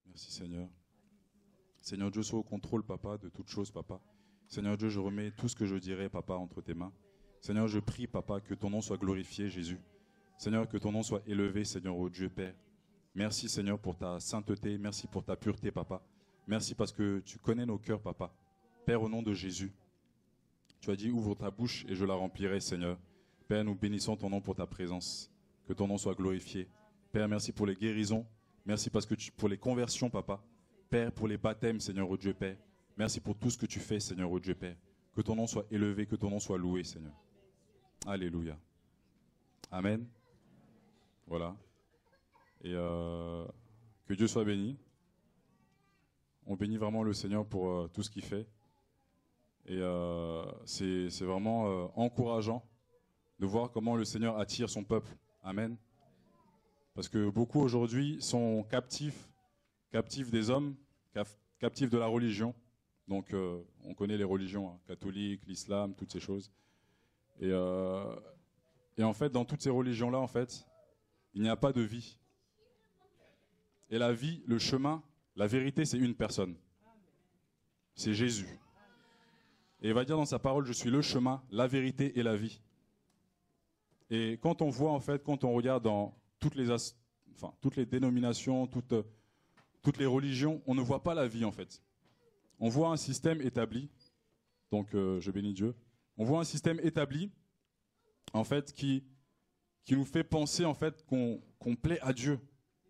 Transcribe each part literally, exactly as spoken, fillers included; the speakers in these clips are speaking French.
Merci Seigneur. Seigneur Dieu, sois au contrôle, Papa, de toutes choses, Papa. Seigneur Dieu, je remets tout ce que je dirai, Papa, entre tes mains. Seigneur, je prie, Papa, que ton nom soit glorifié, Jésus. Seigneur, que ton nom soit élevé, Seigneur, ô Dieu Père. Merci, Seigneur, pour ta sainteté. Merci pour ta pureté, Papa. Merci parce que tu connais nos cœurs, Papa. Père, au nom de Jésus, tu as dit, ouvre ta bouche et je la remplirai, Seigneur. Père, nous bénissons ton nom pour ta présence. Que ton nom soit glorifié. Père, merci pour les guérisons. Merci parce que tu, pour les conversions, Papa. Père, pour les baptêmes, Seigneur, ô Dieu Père. Merci pour tout ce que tu fais, Seigneur, ô Dieu Père. Que ton nom soit élevé, que ton nom soit loué, Seigneur. Alléluia. Amen. Voilà. Et euh, que Dieu soit béni. On bénit vraiment le Seigneur pour euh, tout ce qu'il fait. Et euh, c'est c'est vraiment euh, encourageant de voir comment le Seigneur attire son peuple. Amen. Parce que beaucoup aujourd'hui sont captifs, captifs des hommes, captifs de la religion. Donc euh, on connaît les religions, hein, catholiques, l'islam, toutes ces choses. Et, euh, et en fait, dans toutes ces religions-là, en fait, il n'y a pas de vie. Et la vie, le chemin, la vérité, c'est une personne. C'est Jésus. Et il va dire dans sa parole, je suis le chemin, la vérité et la vie. Et quand on voit, en fait, quand on regarde dans toutes les, as, enfin, toutes les dénominations, toutes, toutes les religions, on ne voit pas la vie, en fait. On voit un système établi, donc euh, je bénis Dieu, on voit un système établi, en fait, qui, qui nous fait penser, en fait, qu'on qu'on plaît à Dieu.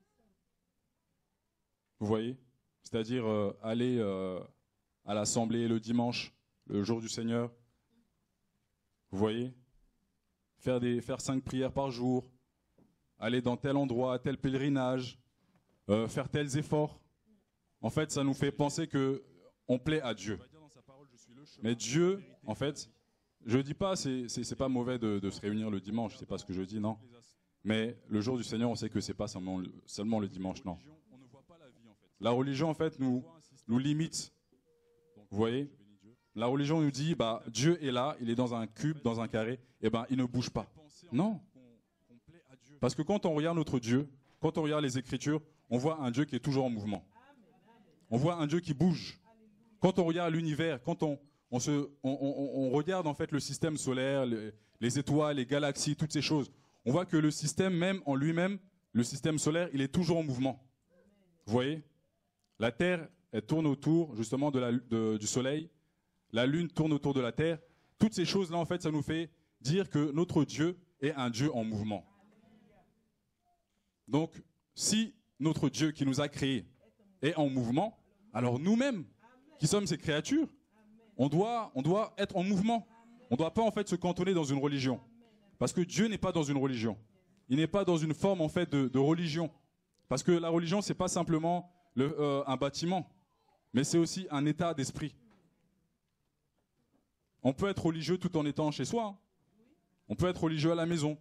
Vous voyez? C'est-à-dire euh, aller euh, à l'assemblée le dimanche, le jour du Seigneur. Vous voyez? Faire, des, faire cinq prières par jour, aller dans tel endroit, tel pèlerinage, euh, faire tels efforts. En fait, ça nous fait penser qu'on plaît à Dieu. Mais Dieu, en fait, je ne dis pas, c'est c'est pas mauvais de, de se réunir le dimanche, c'est pas ce que je dis, non. Mais le jour du Seigneur, on sait que c'est pas seulement, seulement le dimanche, non. La religion, en fait, nous, nous limite. Vous voyez? La religion nous dit, bah, Dieu est là, il est dans un cube, dans un carré, et ben il ne bouge pas. Non. Parce que quand on regarde notre Dieu, quand on regarde les Écritures, on voit un Dieu qui est toujours en mouvement. On voit un Dieu qui bouge. Quand on regarde l'univers, quand on, on, se, on, on, on regarde en fait le système solaire, les, les étoiles, les galaxies, toutes ces choses, on voit que le système même en lui-même, le système solaire, il est toujours en mouvement. Vous voyez? La Terre, elle tourne autour justement de la, de, du Soleil. La Lune tourne autour de la Terre. Toutes ces choses-là, en fait, ça nous fait dire que notre Dieu est un Dieu en mouvement. Donc, si notre Dieu qui nous a créés est en mouvement, alors nous-mêmes, qui sommes ces créatures, on doit, on doit être en mouvement. On ne doit pas en fait se cantonner dans une religion. Parce que Dieu n'est pas dans une religion. Il n'est pas dans une forme en fait de, de religion. Parce que la religion, ce n'est pas simplement le, euh, un bâtiment, mais c'est aussi un état d'esprit. On peut être religieux tout en étant chez soi. Hein. On peut être religieux à la maison.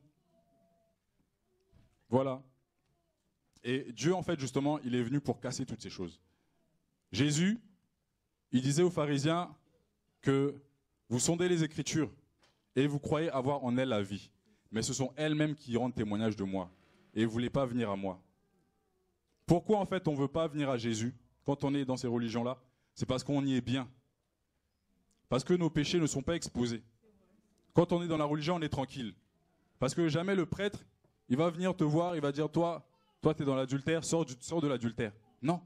Voilà. Et Dieu, en fait, justement, il est venu pour casser toutes ces choses. Jésus, il disait aux pharisiens que vous sondez les Écritures et vous croyez avoir en elles la vie. Mais ce sont elles-mêmes qui rendent témoignage de moi. Et vous ne voulez pas venir à moi. Pourquoi, en fait, on ne veut pas venir à Jésus quand on est dans ces religions-là? C'est parce qu'on y est bien. Parce que nos péchés ne sont pas exposés. Quand on est dans la religion, on est tranquille. Parce que jamais le prêtre, il va venir te voir, il va dire, toi, toi, tu es dans l'adultère, sors, du, sors de l'adultère. Non.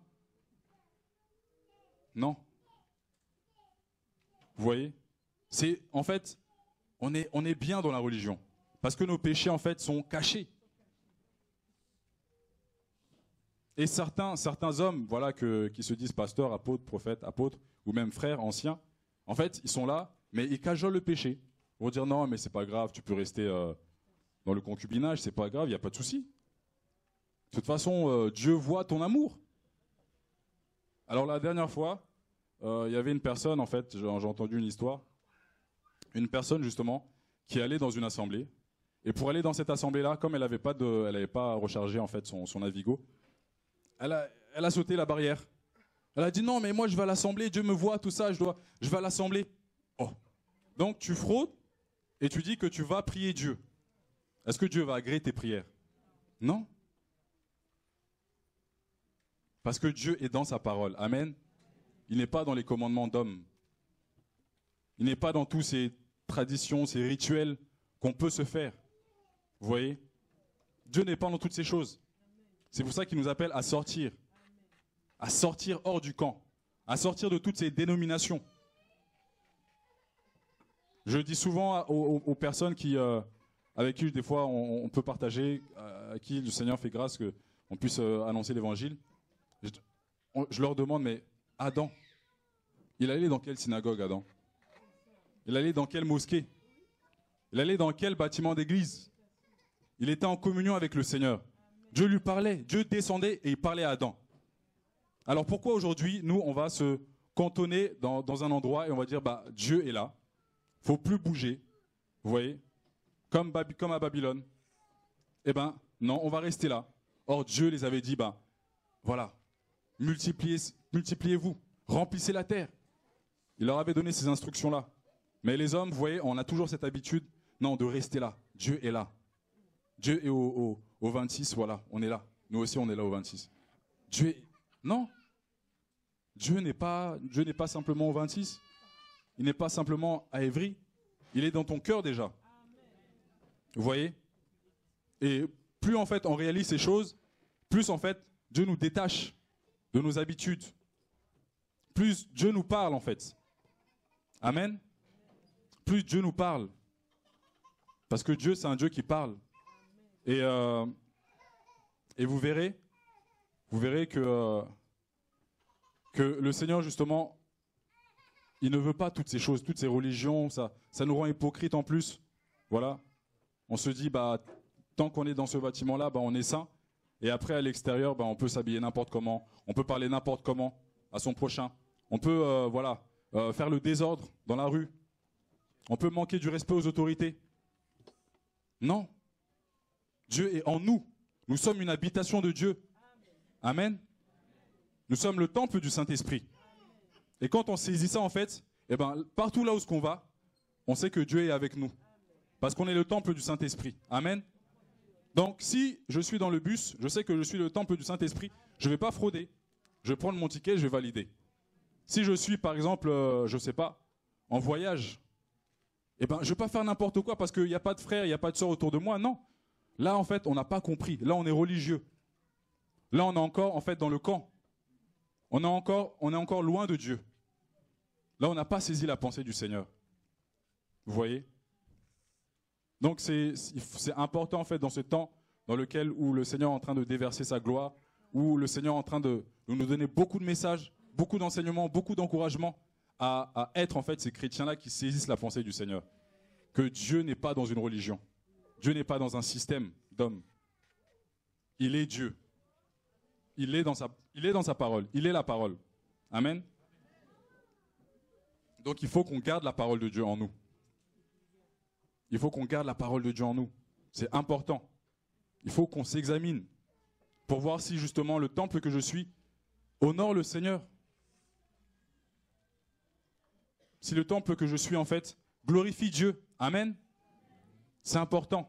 Non. Vous voyez? C'est, en fait, on est, on est bien dans la religion. Parce que nos péchés, en fait, sont cachés. Et certains, certains hommes, voilà, que, qui se disent pasteurs, apôtres, prophètes, apôtres, ou même frères anciens, en fait, ils sont là, mais ils cajolent le péché. Ils vont dire non, mais c'est pas grave, tu peux rester euh, dans le concubinage, c'est pas grave, il n'y a pas de souci. De toute façon, euh, Dieu voit ton amour. Alors la dernière fois, euh, il y avait une personne, en fait, j'ai entendu une histoire, une personne justement, qui allait dans une assemblée, et pour aller dans cette assemblée-là, comme elle n'avait pas, de, elle avait pas rechargé en fait son, son Navigo, elle a, elle a sauté la barrière. Elle a dit non, mais moi je vais à l'assemblée, Dieu me voit, tout ça, je dois, je vais à l'assemblée. Oh. Donc tu fraudes et tu dis que tu vas prier Dieu. Est-ce que Dieu va agréer tes prières? Non. Parce que Dieu est dans sa parole. Amen. Il n'est pas dans les commandements d'hommes. Il n'est pas dans tous ces traditions, ces rituels qu'on peut se faire. Vous voyez? Dieu n'est pas dans toutes ces choses. C'est pour ça qu'il nous appelle à sortir. À sortir hors du camp. À sortir de toutes ces dénominations. Je dis souvent aux, aux, aux personnes qui, euh, avec qui des fois on, on peut partager, euh, à qui le Seigneur fait grâce qu'on puisse euh, annoncer l'évangile. Je, on, je leur demande, mais Adam, il allait dans quelle synagogue, Adam? Il allait dans quelle mosquée? Il allait dans quel bâtiment d'église? Il était en communion avec le Seigneur. Dieu lui parlait, Dieu descendait et il parlait à Adam. Alors pourquoi aujourd'hui, nous, on va se cantonner dans, dans un endroit et on va dire, bah, Dieu est là, il ne faut plus bouger, vous voyez, comme, Baby, comme à Babylone. Eh bien, non, on va rester là. Or, Dieu les avait dit, bah, voilà, multipliez, multipliez-vous, remplissez la terre. Il leur avait donné ces instructions-là. Mais les hommes, vous voyez, on a toujours cette habitude, non, de rester là. Dieu est là. Dieu est au, au, au vingt-six, voilà, on est là. Nous aussi, on est là au vingt-six. Dieu est... Non. Dieu n'est pas, Dieu n'est pas simplement au vingt-six. Il n'est pas simplement à Évry. Il est dans ton cœur déjà. Vous voyez? Et plus en fait on réalise ces choses, plus en fait Dieu nous détache de nos habitudes. Plus Dieu nous parle en fait. Amen. Plus Dieu nous parle. Parce que Dieu, c'est un Dieu qui parle. Et, euh, et vous verrez, vous verrez que, euh, que le Seigneur, justement, il ne veut pas toutes ces choses, toutes ces religions, ça, ça nous rend hypocrites en plus. Voilà. On se dit, bah, tant qu'on est dans ce bâtiment-là, bah, on est saint. Et après, à l'extérieur, bah, on peut s'habiller n'importe comment. On peut parler n'importe comment à son prochain. On peut, euh, voilà, euh, faire le désordre dans la rue. On peut manquer du respect aux autorités. Non. Dieu est en nous. Nous sommes une habitation de Dieu. Amen. Nous sommes le temple du Saint-Esprit. Et quand on saisit ça, en fait, eh ben, partout là où on va, on sait que Dieu est avec nous. Parce qu'on est le temple du Saint-Esprit. Amen. Donc, si je suis dans le bus, je sais que je suis le temple du Saint-Esprit, je ne vais pas frauder. Je vais prendre mon ticket, je vais valider. Si je suis, par exemple, euh, je ne sais pas, en voyage, eh ben, je ne vais pas faire n'importe quoi parce qu'il n'y a pas de frères, il n'y a pas de sœurs autour de moi. Non. Là, en fait, on n'a pas compris. Là, on est religieux. Là, on est encore, en fait, dans le camp. On est encore, on est encore loin de Dieu. Là, on n'a pas saisi la pensée du Seigneur. Vous voyez? Donc, c'est, c'est important, en fait, dans ce temps dans lequel où le Seigneur est en train de déverser sa gloire, où le Seigneur est en train de, de nous donner beaucoup de messages, beaucoup d'enseignements, beaucoup d'encouragements à, à être, en fait, ces chrétiens-là qui saisissent la pensée du Seigneur. Que Dieu n'est pas dans une religion. Dieu n'est pas dans un système d'hommes. Il est Dieu. Il est dans sa, il est dans sa parole. Il est la parole. Amen. Donc il faut qu'on garde la parole de Dieu en nous. Il faut qu'on garde la parole de Dieu en nous. C'est important. Il faut qu'on s'examine pour voir si justement le temple que je suis honore le Seigneur. Si le temple que je suis en fait glorifie Dieu. Amen. C'est important.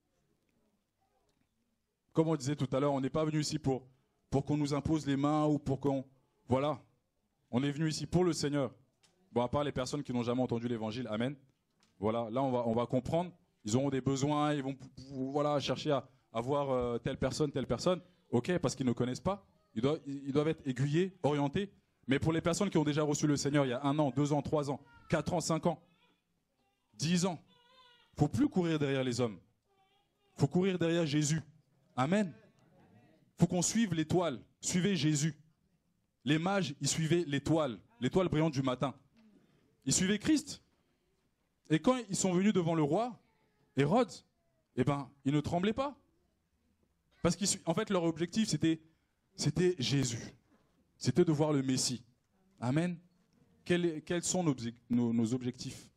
Comme on disait tout à l'heure, on n'est pas venu ici pour, pour qu'on nous impose les mains ou pour qu'on... Voilà. On est venu ici pour le Seigneur. Bon, à part les personnes qui n'ont jamais entendu l'évangile. Amen. Voilà. Là, on va, on va comprendre. Ils auront des besoins. Ils vont voilà, chercher à, à voir euh, telle personne, telle personne. OK, parce qu'ils ne connaissent pas. Ils doivent, ils doivent être aiguillés, orientés. Mais pour les personnes qui ont déjà reçu le Seigneur il y a un an, deux ans, trois ans, quatre ans, cinq ans, dix ans, il ne faut plus courir derrière les hommes. Il faut courir derrière Jésus. Amen. Il faut qu'on suive l'étoile. Suivez Jésus. Les mages, ils suivaient l'étoile, l'étoile brillante du matin. Ils suivaient Christ. Et quand ils sont venus devant le roi, Hérode, eh ben, ils ne tremblaient pas. Parce qu'en fait, leur objectif, c'était, c'était Jésus. C'était de voir le Messie. Amen. Quels, quels sont nos, nos, nos objectifs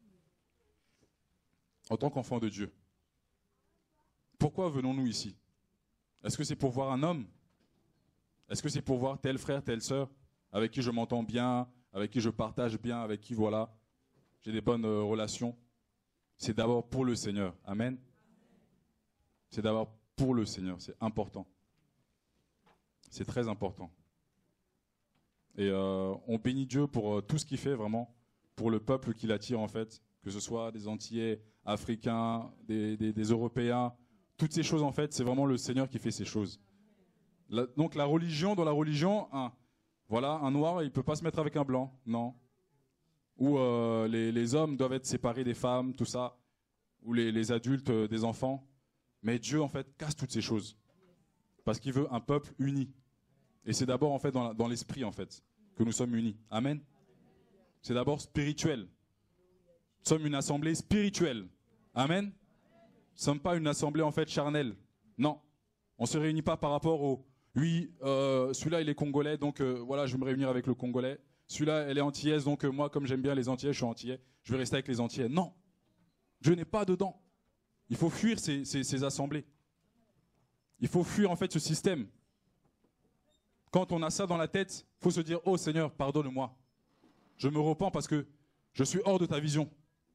en tant qu'enfants de Dieu? Pourquoi venons-nous ici? Est-ce que c'est pour voir un homme? Est-ce que c'est pour voir tel frère, telle sœur, avec qui je m'entends bien, avec qui je partage bien, avec qui, voilà, j'ai des bonnes euh, relations? C'est d'abord pour le Seigneur. Amen. C'est d'abord pour le Seigneur. C'est important. C'est très important. Et euh, on bénit Dieu pour euh, tout ce qu'il fait vraiment, pour le peuple qu'il attire en fait, que ce soit des Antillais, Africains, des, des, des Européens, toutes ces choses en fait, c'est vraiment le Seigneur qui fait ces choses. La, donc la religion, dans la religion, un, voilà, un noir, il ne peut pas se mettre avec un blanc, non. Ou euh, les, les hommes doivent être séparés des femmes, tout ça, ou les, les adultes euh, des enfants. Mais Dieu en fait casse toutes ces choses, parce qu'il veut un peuple uni. Et c'est d'abord en fait dans, la, dans l'esprit en fait que nous sommes unis. Amen. C'est d'abord spirituel. Nous sommes une assemblée spirituelle. Amen. Nous ne sommes pas une assemblée en fait charnelle. Non. On ne se réunit pas par rapport au oui, euh, celui-là il est congolais, donc euh, voilà, je vais me réunir avec le congolais. Celui-là elle est antillaise, donc euh, moi comme j'aime bien les antillais, je suis antillais, je vais rester avec les antillais. Non. Dieu n'est pas dedans. Il faut fuir ces, ces, ces assemblées. Il faut fuir en fait ce système. Quand on a ça dans la tête, il faut se dire « Oh Seigneur, pardonne-moi. Je me repens parce que je suis hors de ta vision. »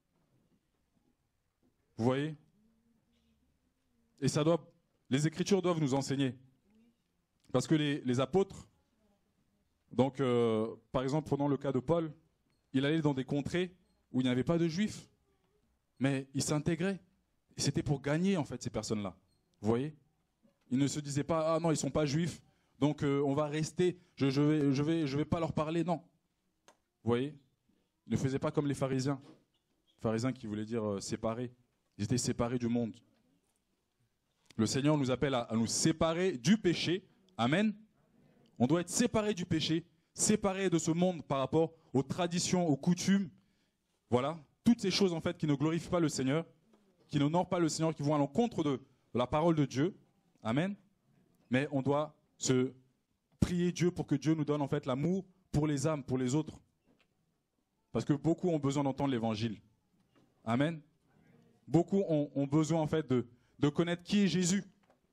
Vous voyez? Et ça doit, les Écritures doivent nous enseigner. Parce que les, les apôtres, donc euh, par exemple prenons le cas de Paul, il allait dans des contrées où il n'y avait pas de Juifs, mais il s'intégrait. Et c'était pour gagner en fait ces personnes-là. Vous voyez? Il ne se disait pas « Ah non, ils ne sont pas Juifs. » Donc euh, on va rester, je ne je vais, je vais, je vais pas leur parler, non. Vous voyez? Ils ne faisaient pas comme les pharisiens. Les pharisiens qui voulaient dire euh, séparés. Ils étaient séparés du monde. Le Seigneur nous appelle à, à nous séparer du péché. Amen. On doit être séparés du péché, séparés de ce monde par rapport aux traditions, aux coutumes. Voilà. Toutes ces choses en fait qui ne glorifient pas le Seigneur, qui n'honorent pas le Seigneur, qui vont à l'encontre de, de la parole de Dieu. Amen. Mais on doit se prier Dieu pour que Dieu nous donne en fait l'amour pour les âmes, pour les autres. Parce que beaucoup ont besoin d'entendre l'évangile. Amen. Beaucoup ont, ont besoin en fait de, de connaître qui est Jésus.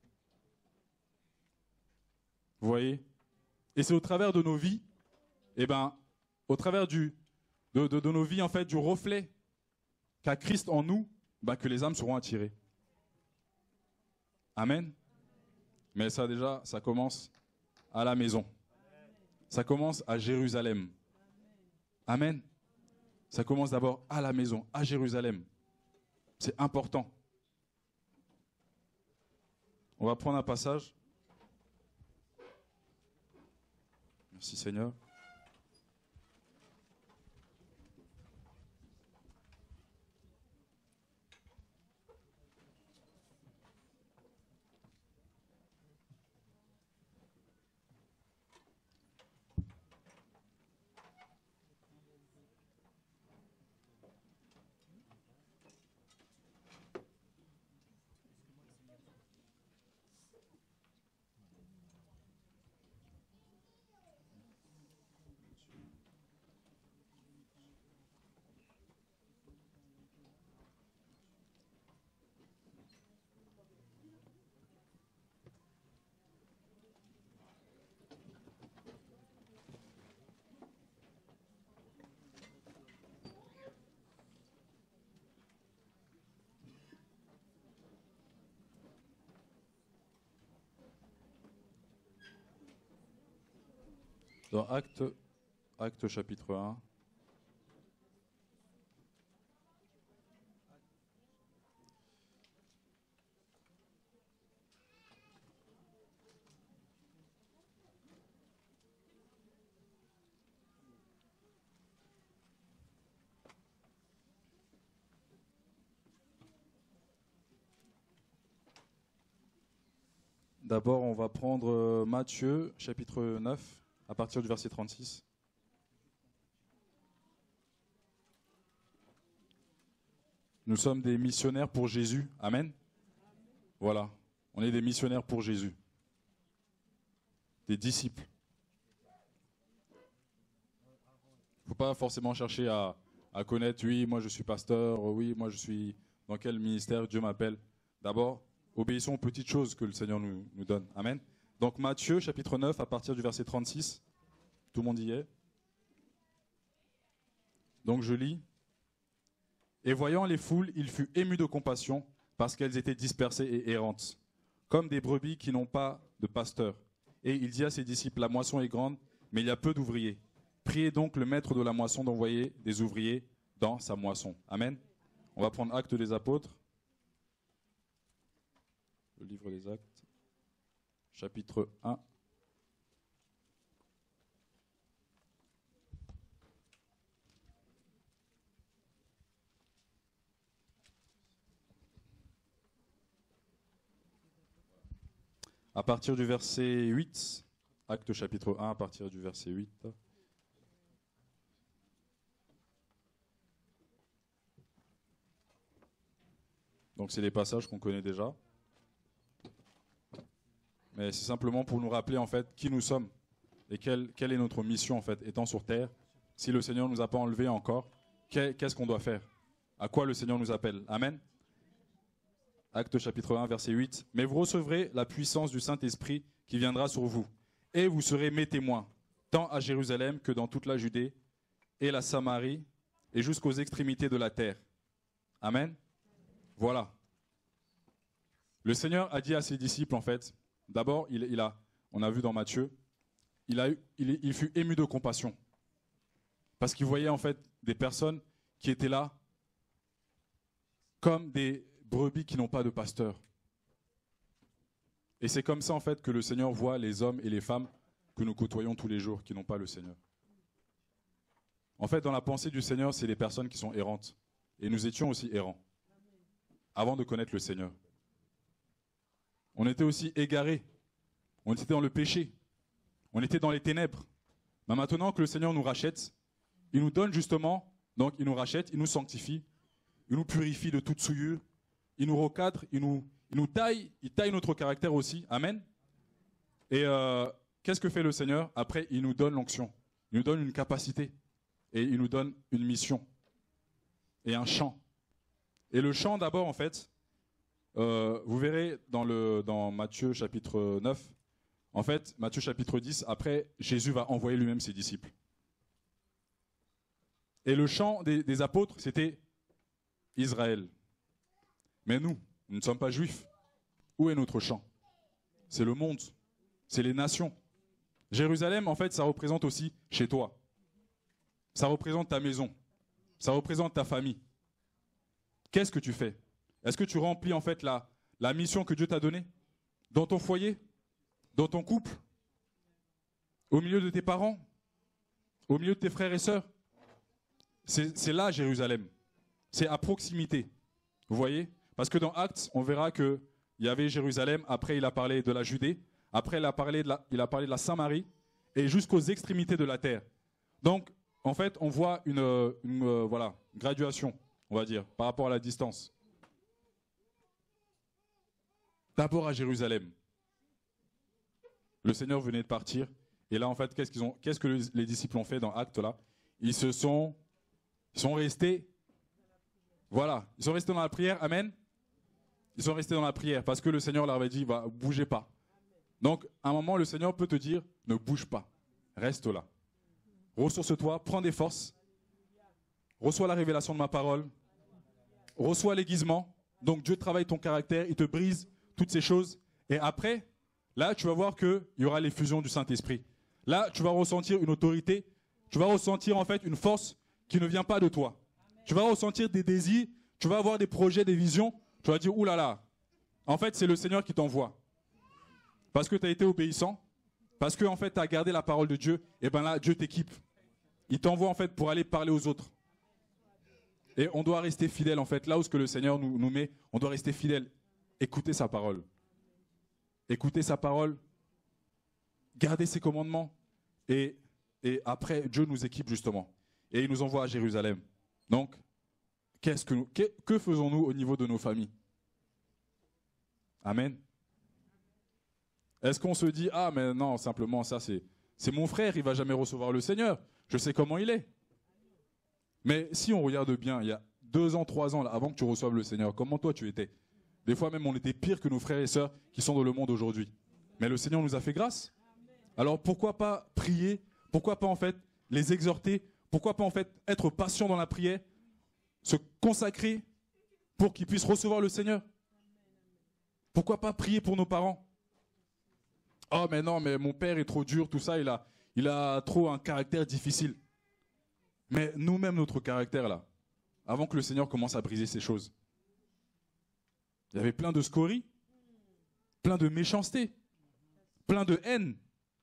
Vous voyez? Et c'est au travers de nos vies, eh ben, au travers du, de, de, de nos vies en fait, du reflet qu'a Christ en nous, ben, que les âmes seront attirées. Amen. Mais ça déjà, ça commence à la maison. Ça commence à Jérusalem. Amen. Ça commence d'abord à la maison, à Jérusalem. C'est important. On va prendre un passage. Merci Seigneur. Dans Acte, Acte chapitre un. D'abord, on va prendre Matthieu, chapitre neuf, à partir du verset trente-six. Nous sommes des missionnaires pour Jésus. Amen. Voilà. On est des missionnaires pour Jésus. Des disciples. Il ne faut pas forcément chercher à, à connaître, oui, moi je suis pasteur, oui, moi je suis dans quel ministère Dieu m'appelle. D'abord, obéissons aux petites choses que le Seigneur nous, nous donne. Amen. Donc Matthieu, chapitre neuf, à partir du verset trente-six. Tout le monde y est. Donc je lis. Et voyant les foules, il fut ému de compassion parce qu'elles étaient dispersées et errantes, comme des brebis qui n'ont pas de pasteur. Et il dit à ses disciples, la moisson est grande, mais il y a peu d'ouvriers. Priez donc le maître de la moisson d'envoyer des ouvriers dans sa moisson. Amen. On va prendre Actes des Apôtres. Le livre des Actes, chapitre un. À partir du verset huit, Actes chapitre un, à partir du verset huit. Donc c'est des passages qu'on connaît déjà. Mais c'est simplement pour nous rappeler en fait qui nous sommes et quelle, quelle est notre mission en fait étant sur terre. Si le Seigneur ne nous a pas enlevés encore, qu'est-ce qu'on doit faire? À quoi le Seigneur nous appelle? Amen. Actes chapitre un, verset huit. « Mais vous recevrez la puissance du Saint-Esprit qui viendra sur vous, et vous serez mes témoins, tant à Jérusalem que dans toute la Judée et la Samarie, et jusqu'aux extrémités de la terre. » Amen. Voilà. Le Seigneur a dit à ses disciples, en fait, d'abord, il, il a, on a vu dans Matthieu, il, a, il, il fut ému de compassion, parce qu'il voyait en fait des personnes qui étaient là comme des brebis qui n'ont pas de pasteur. Et c'est comme ça en fait que le Seigneur voit les hommes et les femmes que nous côtoyons tous les jours, qui n'ont pas le Seigneur. En fait, dans la pensée du Seigneur, c'est les personnes qui sont errantes. Et nous étions aussi errants, avant de connaître le Seigneur. On était aussi égarés, on était dans le péché, on était dans les ténèbres. Mais maintenant que le Seigneur nous rachète, il nous donne justement, donc il nous rachète, il nous sanctifie, il nous purifie de toute souillure, il nous recadre, il nous, il nous taille, il taille notre caractère aussi. Amen. Et euh, qu'est-ce que fait le Seigneur? Après, il nous donne l'onction, il nous donne une capacité et il nous donne une mission et un chant. Et le chant d'abord, en fait, euh, vous verrez dans, le, dans Matthieu chapitre neuf, en fait, Matthieu chapitre dix, après, Jésus va envoyer lui-même ses disciples. Et le chant des, des apôtres, c'était Israël. Mais nous, nous ne sommes pas juifs. Où est notre chant? C'est le monde, c'est les nations. Jérusalem, en fait, ça représente aussi chez toi. Ça représente ta maison. Ça représente ta famille. Qu'est-ce que tu fais? Est-ce que tu remplis en fait la, la mission que Dieu t'a donnée? Dans ton foyer? Dans ton couple? Au milieu de tes parents? Au milieu de tes frères et sœurs? C'est là Jérusalem. C'est à proximité. Vous voyez? Parce que dans Actes, on verra qu'il y avait Jérusalem, après il a parlé de la Judée, après il a parlé de la, il a parlé de la Samarie, et jusqu'aux extrémités de la terre. Donc, en fait, on voit une, une, une voilà, graduation, on va dire, par rapport à la distance. D'abord à Jérusalem. Le Seigneur venait de partir, et là, en fait, qu'est-ce qu'ils ont, qu'est-ce que les disciples ont fait dans Actes là? Ils se sont, ils sont restés, voilà, ils sont restés dans la prière, amen. Ils sont restés dans la prière parce que le Seigneur leur avait dit, bah, bougez pas. Donc, à un moment, le Seigneur peut te dire, ne bouge pas, reste là. Ressource-toi, prends des forces, reçois la révélation de ma parole, reçois l'aiguisement. Donc, Dieu travaille ton caractère, il te brise toutes ces choses. Et après, là, tu vas voir qu'il y aura l'effusion du Saint-Esprit. Là, tu vas ressentir une autorité, tu vas ressentir en fait une force qui ne vient pas de toi. Tu vas ressentir des désirs, tu vas avoir des projets, des visions. Tu vas dire, oulala, là là. En fait, c'est le Seigneur qui t'envoie. Parce que tu as été obéissant, parce que en fait, tu as gardé la parole de Dieu, et bien là, Dieu t'équipe. Il t'envoie en fait pour aller parler aux autres. Et on doit rester fidèle en fait. Là où ce que le Seigneur nous, nous met, on doit rester fidèle. Écoutez sa parole. Écoutez sa parole. Gardez ses commandements. Et, et après, Dieu nous équipe justement. Et il nous envoie à Jérusalem. Donc, qu'est-ce que, nous, que, que faisons-nous au niveau de nos familles? Amen. Est-ce qu'on se dit, ah mais non, simplement ça c'est, c'est mon frère, il ne va jamais recevoir le Seigneur. Je sais comment il est. Mais si on regarde bien, il y a deux ans, trois ans, là, avant que tu reçoives le Seigneur, comment toi tu étais? Des fois même on était pire que nos frères et sœurs qui sont dans le monde aujourd'hui. Mais le Seigneur nous a fait grâce. Alors pourquoi pas prier? Pourquoi pas en fait les exhorter? Pourquoi pas en fait être patient dans la prière? Se consacrer pour qu'ils puissent recevoir le Seigneur? Pourquoi pas prier pour nos parents? Oh mais non, mais mon père est trop dur, tout ça, il a, il a trop un caractère difficile. Mais nous-mêmes, notre caractère là, avant que le Seigneur commence à briser ces choses, il y avait plein de scories, plein de méchanceté, plein de haine.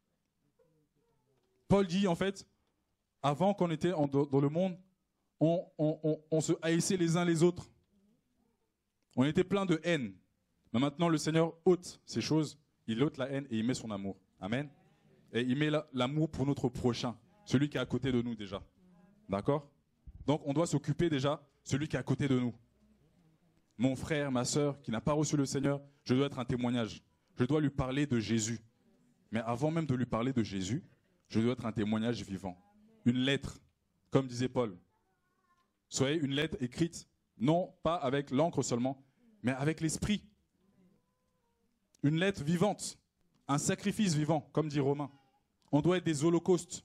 Paul dit en fait, avant qu'on était en, dans le monde, on, on, on, on se haïssait les uns les autres. On était plein de haine. Mais maintenant, le Seigneur ôte ces choses, il ôte la haine et il met son amour. Amen. Et il met l'amour pour notre prochain, celui qui est à côté de nous déjà. D'accord? Donc, on doit s'occuper déjà de celui qui est à côté de nous. Mon frère, ma sœur, qui n'a pas reçu le Seigneur, je dois être un témoignage. Je dois lui parler de Jésus. Mais avant même de lui parler de Jésus, je dois être un témoignage vivant. Une lettre, comme disait Paul. Soyez une lettre écrite, non pas avec l'encre seulement, mais avec l'esprit. Une lettre vivante, un sacrifice vivant, comme dit Romain. On doit être des holocaustes.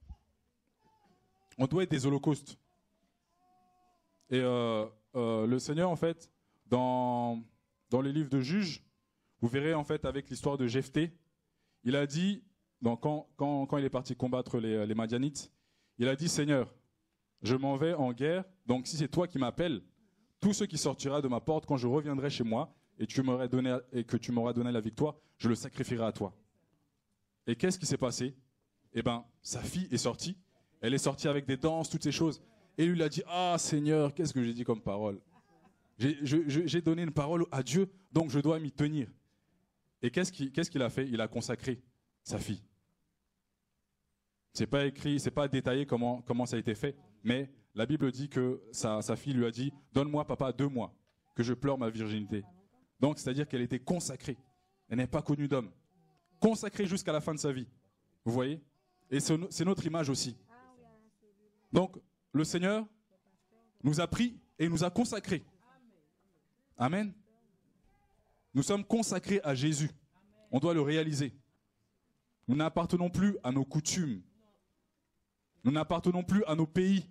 On doit être des holocaustes. Et euh, euh, le Seigneur, en fait, dans, dans les livres de Juges, vous verrez en fait avec l'histoire de Jephthé, il a dit, donc, quand, quand, quand il est parti combattre les, les Madianites, il a dit, Seigneur, je m'en vais en guerre, donc si c'est toi qui m'appelles, tout ce qui sortira de ma porte quand je reviendrai chez moi et, tu m'aurais donné, et que tu m'auras donné la victoire, je le sacrifierai à toi. Et qu'est-ce qui s'est passé? Eh bien, sa fille est sortie, elle est sortie avec des danses, toutes ces choses. Et lui, il a dit, ah Seigneur, qu'est-ce que j'ai dit comme parole? J'ai donné une parole à Dieu, donc je dois m'y tenir. Et qu'est-ce qu'il qu'est-ce qu'il a fait? Il a consacré sa fille. C'est pas écrit, c'est pas détaillé comment, comment ça a été fait, mais la Bible dit que sa, sa fille lui a dit, donne-moi papa deux mois, que je pleure ma virginité. Donc c'est-à-dire qu'elle était consacrée, elle n'est pas connue d'homme. Consacrée jusqu'à la fin de sa vie, vous voyez? Et c'est notre image aussi. Donc le Seigneur nous a pris et nous a consacrés. Amen. Nous sommes consacrés à Jésus. On doit le réaliser. Nous n'appartenons plus à nos coutumes. Nous n'appartenons plus à nos pays.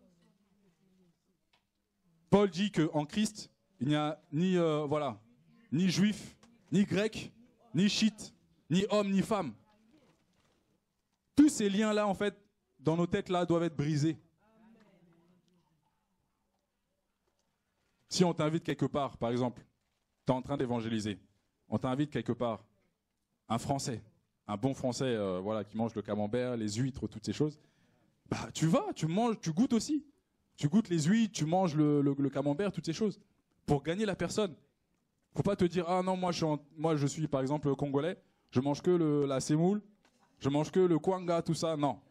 Paul dit qu'en Christ, il n'y a ni, euh, voilà, ni juif, ni grec, ni chite, ni homme, ni femme. Tous ces liens-là, en fait, dans nos têtes-là, doivent être brisés. Si on t'invite quelque part, par exemple, tu es en train d'évangéliser, on t'invite quelque part, un Français, un bon Français euh, voilà, qui mange le camembert, les huîtres, toutes ces choses, bah, tu vas, tu manges, tu goûtes aussi. Tu goûtes les huîtres, tu manges le, le, le camembert, toutes ces choses, pour gagner la personne. Il ne faut pas te dire, ah non, moi je, suis en, moi je suis par exemple congolais, je mange que le, la semoule, je mange que le kwanga, tout ça, non.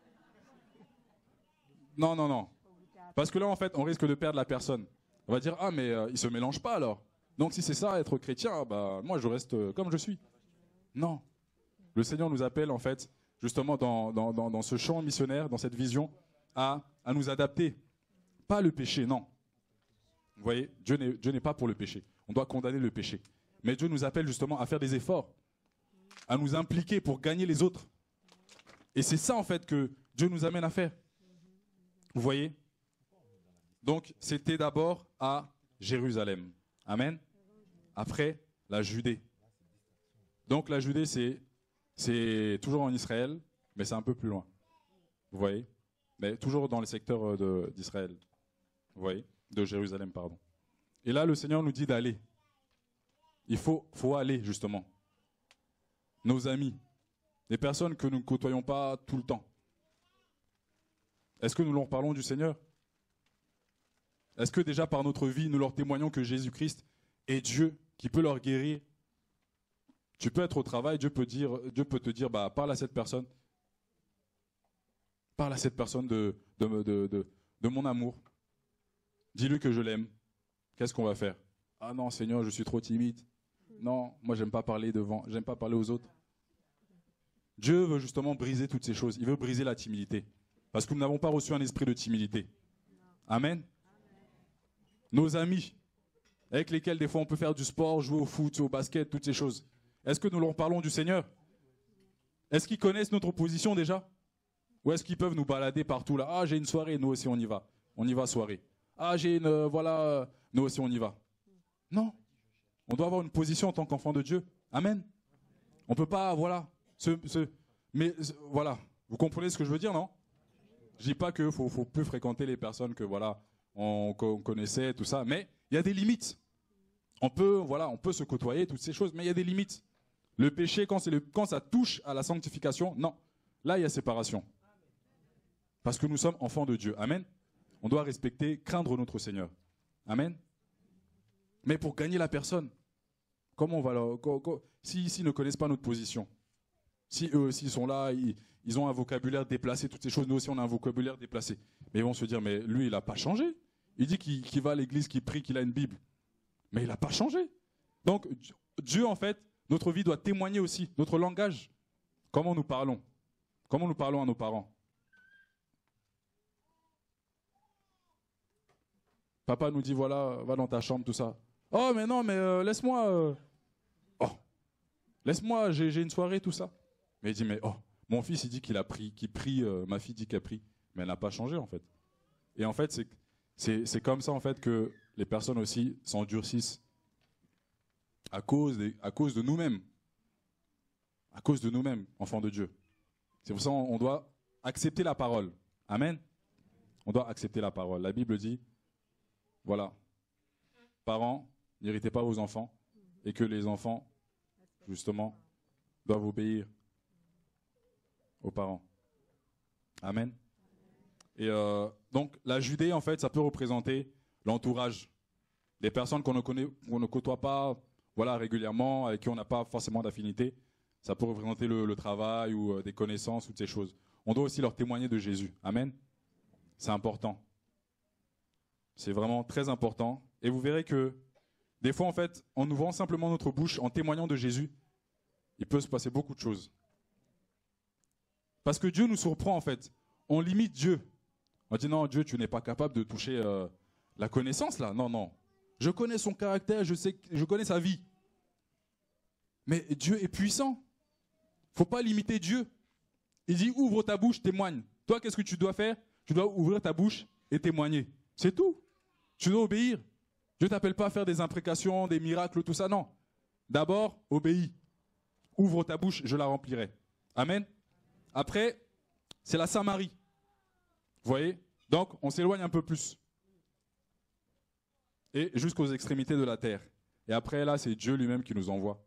Non, non, non. Parce que là, en fait, on risque de perdre la personne. On va dire, ah mais euh, il ne se mélange pas alors. Donc si c'est ça, être chrétien, bah, moi je reste euh, comme je suis. Non. Le Seigneur nous appelle en fait, justement dans, dans, dans, dans ce champ missionnaire, dans cette vision, à, à nous adapter. Pas le péché, non. Vous voyez, Dieu n'est pas pour le péché. On doit condamner le péché. Mais Dieu nous appelle justement à faire des efforts, à nous impliquer pour gagner les autres. Et c'est ça en fait que Dieu nous amène à faire. Vous voyez? Donc c'était d'abord à Jérusalem. Amen. Après, la Judée. Donc la Judée, c'est c'est toujours en Israël, mais c'est un peu plus loin. Vous voyez? Mais toujours dans les secteurs d'Israël. Vous voyez? De Jérusalem, pardon. Et là, le Seigneur nous dit d'aller. Il faut, faut aller, justement. Nos amis, les personnes que nous ne côtoyons pas tout le temps. Est-ce que nous leur parlons du Seigneur? Est-ce que déjà par notre vie, nous leur témoignons que Jésus-Christ est Dieu, qui peut leur guérir? Tu peux être au travail, Dieu peut, dire, Dieu peut te dire, bah, parle à cette personne. Parle à cette personne de, de, de, de, de mon amour. Dis-lui que je l'aime. Qu'est-ce qu'on va faire? Ah non, Seigneur, je suis trop timide. Non, moi, j'aime pas parler devant, j'aime pas parler aux autres. Dieu veut justement briser toutes ces choses. Il veut briser la timidité. Parce que nous n'avons pas reçu un esprit de timidité. Amen. Nos amis, avec lesquels des fois on peut faire du sport, jouer au foot, au basket, toutes ces choses. Est-ce que nous leur parlons du Seigneur? Est-ce qu'ils connaissent notre position déjà? Ou est-ce qu'ils peuvent nous balader partout là? Ah, j'ai une soirée, nous aussi on y va. On y va soirée. Ah, j'ai une, euh, voilà, euh, nous aussi on y va. Non. On doit avoir une position en tant qu'enfant de Dieu. Amen. On ne peut pas, voilà, se, se, mais voilà, Vous comprenez ce que je veux dire, non? Je dis pas qu'il faut, faut plus fréquenter les personnes que voilà, on, qu'on connaissait, tout ça, mais il y a des limites. On peut, voilà, on peut se côtoyer, toutes ces choses, mais il y a des limites. Le péché, quand, c'est le, quand ça touche à la sanctification, non. Là, il y a séparation. Parce que nous sommes enfants de Dieu. Amen. On doit respecter, craindre notre Seigneur. Amen. Mais pour gagner la personne, comment on va leur, s'ils si, si ne connaissent pas notre position, si eux aussi sont là, ils, ils ont un vocabulaire déplacé, toutes ces choses, nous aussi on a un vocabulaire déplacé. Mais ils vont se dire, mais lui, il n'a pas changé. Il dit qu'il, qu'il va à l'église, qu'il prie, qu'il a une Bible. Mais il n'a pas changé. Donc Dieu, en fait, notre vie doit témoigner aussi, notre langage. Comment nous parlons? Comment nous parlons à nos parents? Papa nous dit, voilà, va dans ta chambre, tout ça. Oh, mais non, mais euh, laisse-moi. Euh... Oh, laisse-moi, j'ai, j'ai une soirée, tout ça. Mais il dit, mais oh, mon fils, il dit qu'il a pris, qu'il prie, euh, ma fille dit qu'elle prie. Mais elle n'a pas changé, en fait. Et en fait, c'est, c'est, c'est comme ça, en fait, que les personnes aussi s'endurcissent à cause, des, à cause de nous-mêmes. À cause de nous-mêmes, enfants de Dieu. C'est pour ça qu'on doit accepter la parole. Amen. On doit accepter la parole. La Bible dit, voilà, parents, n'irritez pas vos enfants, et que les enfants, justement, doivent obéir aux parents. Amen. Et euh, donc, la Judée, en fait, ça peut représenter l'entourage. Des personnes qu'on ne connaît, qu'on ne côtoie pas, voilà, régulièrement, avec qui on n'a pas forcément d'affinité. Ça peut représenter le, le travail ou euh, des connaissances, toutes ces choses. On doit aussi leur témoigner de Jésus. Amen. C'est important. C'est vraiment très important. Et vous verrez que des fois, en fait, en ouvrant simplement notre bouche, en témoignant de Jésus, il peut se passer beaucoup de choses. Parce que Dieu nous surprend, en fait. On limite Dieu. On dit, non, Dieu, tu n'es pas capable de toucher euh, la connaissance, là. Non, non. Je connais son caractère, je sais, je connais sa vie. Mais Dieu est puissant. Il ne faut pas limiter Dieu. Il dit, ouvre ta bouche, témoigne. Toi, qu'est-ce que tu dois faire? Tu dois ouvrir ta bouche et témoigner. C'est tout. Tu dois obéir. Dieu ne t'appelle pas à faire des imprécations, des miracles, tout ça. Non. D'abord, obéis. Ouvre ta bouche, je la remplirai. Amen. Après, c'est la Samarie. Vous voyez? Donc, on s'éloigne un peu plus. Et jusqu'aux extrémités de la terre. Et après, là, c'est Dieu lui-même qui nous envoie.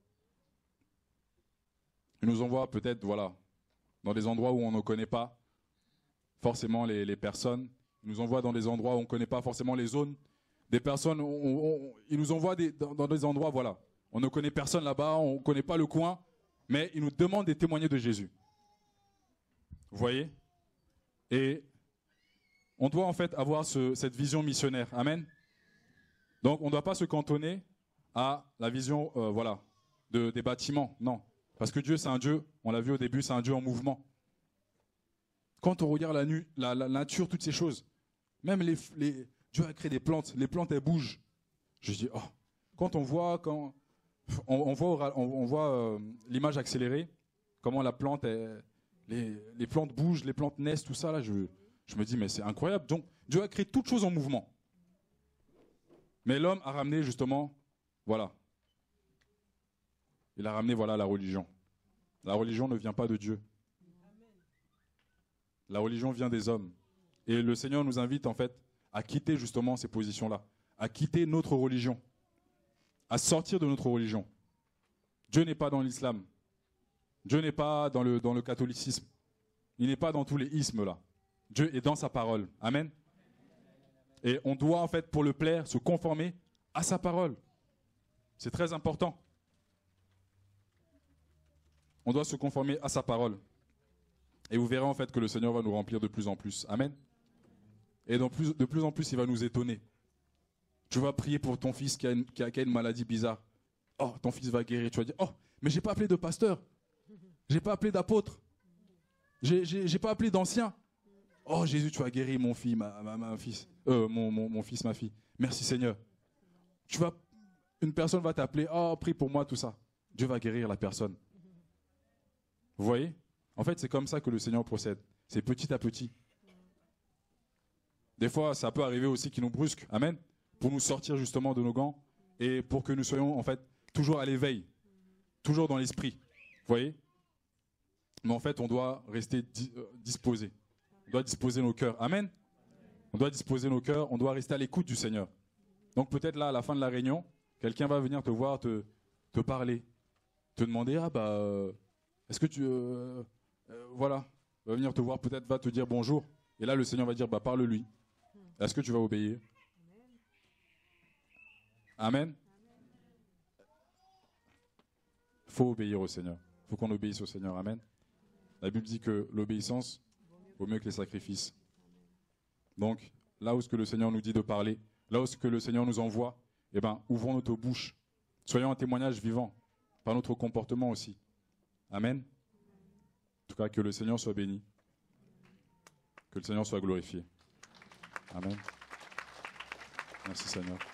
Il nous envoie peut-être, voilà, dans des endroits où on ne connaît pas forcément les, les personnes. Il nous envoie dans des endroits où on ne connaît pas forcément les zones. Des personnes, on, on, il nous envoie des, dans, dans des endroits, voilà. On ne connaît personne là-bas, on ne connaît pas le coin, mais il nous demande de témoigner de Jésus. Vous voyez? Et on doit en fait avoir ce, cette vision missionnaire. Amen. Donc on ne doit pas se cantonner à la vision euh, voilà, de, des bâtiments. Non. Parce que Dieu, c'est un Dieu, on l'a vu au début, c'est un Dieu en mouvement. Quand on regarde la, nu, la, la nature, toutes ces choses, même les, les, Dieu a créé des plantes, les plantes, elles bougent. Je dis, oh, quand on voit, quand, on, on voit, on, on voit euh, l'image accélérée, comment la plante, elle, les, les plantes bougent, les plantes naissent, tout ça, là, je, je me dis, mais c'est incroyable. Donc, Dieu a créé toutes choses en mouvement. Mais l'homme a ramené justement, voilà, il a ramené voilà la religion. La religion ne vient pas de Dieu. La religion vient des hommes. Et le Seigneur nous invite en fait à quitter justement ces positions-là, à quitter notre religion, à sortir de notre religion. Dieu n'est pas dans l'islam. Dieu n'est pas dans le, dans le catholicisme. Il n'est pas dans tous les ismes là. Dieu est dans sa parole. Amen. Et on doit en fait, pour le plaire, se conformer à sa parole. C'est très important. On doit se conformer à sa parole. Et vous verrez en fait que le Seigneur va nous remplir de plus en plus. Amen. Et de plus, de plus en plus, il va nous étonner. Tu vas prier pour ton fils qui a une, qui a, qui a une maladie bizarre. Oh, ton fils va guérir. Tu vas dire, oh, mais j'ai pas appelé de pasteur. J'ai pas appelé d'apôtre. J'ai, j'ai, j'ai pas appelé d'ancien. Oh, Jésus, tu as guéri mon fils, ma, ma, ma fils. Euh, mon, mon, mon fils, ma fille. Merci Seigneur. Tu vas, une personne va t'appeler, oh, prie pour moi, tout ça. Dieu va guérir la personne. Vous voyez? En fait, c'est comme ça que le Seigneur procède. C'est petit à petit. Des fois, ça peut arriver aussi qu'il nous brusque. Amen. Pour nous sortir justement de nos gants et pour que nous soyons en fait toujours à l'éveil, toujours dans l'esprit. Vous voyez? Mais en fait, on doit rester di euh, disposé. On doit disposer nos cœurs. Amen. On doit disposer nos cœurs. On doit rester à l'écoute du Seigneur. Donc peut-être là, à la fin de la réunion, quelqu'un va venir te voir, te, te parler, te demander, ah bah, euh, est-ce que tu... Euh, euh, voilà, va venir te voir, peut-être va te dire bonjour. Et là, le Seigneur va dire, bah parle-lui. Est-ce que tu vas obéir? Amen. Il faut obéir au Seigneur. Il faut qu'on obéisse au Seigneur. Amen. La Bible dit que l'obéissance vaut mieux que les sacrifices. Donc, là où ce que le Seigneur nous dit de parler, là où ce que le Seigneur nous envoie, eh ben, ouvrons notre bouche. Soyons un témoignage vivant par notre comportement aussi. Amen. En tout cas, que le Seigneur soit béni. Que le Seigneur soit glorifié. Amen. Merci Seigneur.